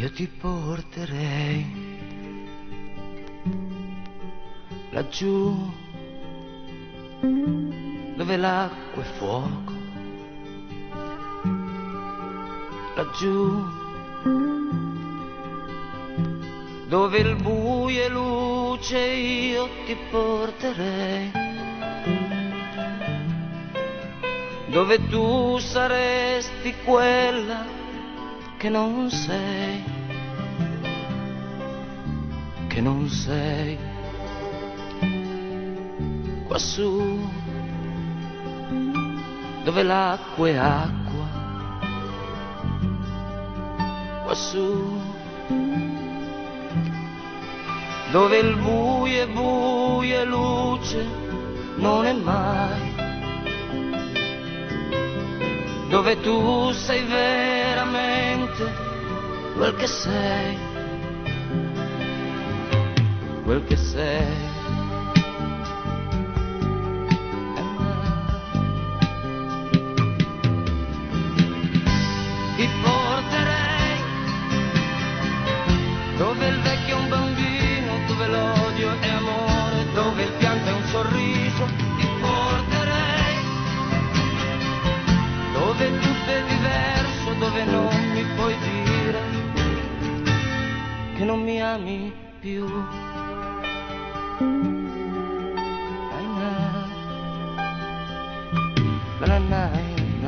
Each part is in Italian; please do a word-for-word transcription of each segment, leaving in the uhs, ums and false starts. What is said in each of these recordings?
io ti porterei laggiù dove l'acqua è fuoco, laggiù dove il buio è luce, io ti porterei dove tu saresti quella che non sei, che non sei, quassù dove l'acqua è acqua, quassù dove il buio è buio e luce non è mai, dove tu sei veramente quel che sei, quel che sei. Ti porterei dove il vecchio è un bambino, dove l'odio è amore, dove il pianto è un sorriso. Ti porterei dove tutto è diverso, dove non mi puoi dire che non mi ami più. Ai na, na, na, na.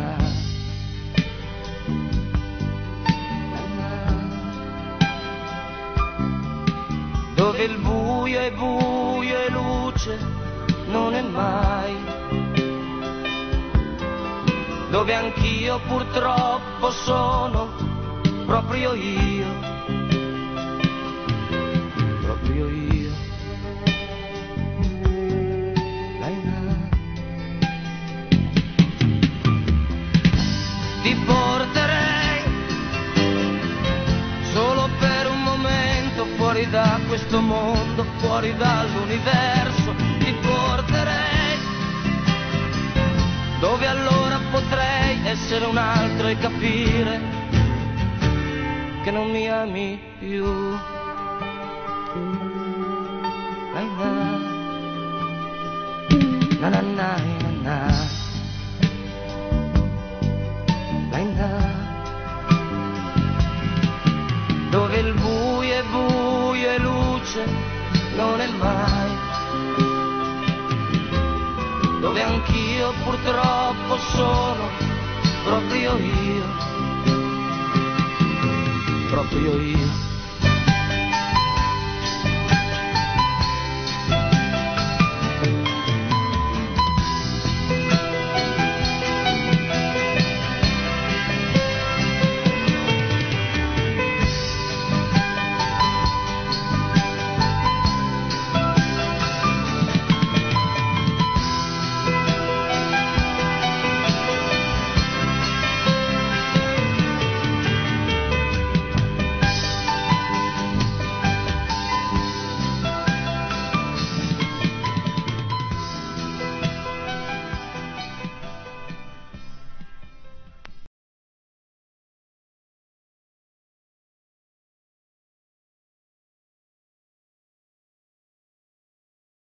Dove il buio è buio e luce non è mai, dove anch'io purtroppo sono proprio io, proprio io. Laina. Ti porterei solo per un momento fuori da questo mondo, fuori dall'universo. Ti porterei dove allora potrei essere un altro e capire che non mi ami più. Ai na, na na na na, ai na, dove il buio è buio e luce non è mai, dove anch'io purtroppo sono proprio io, proprio io.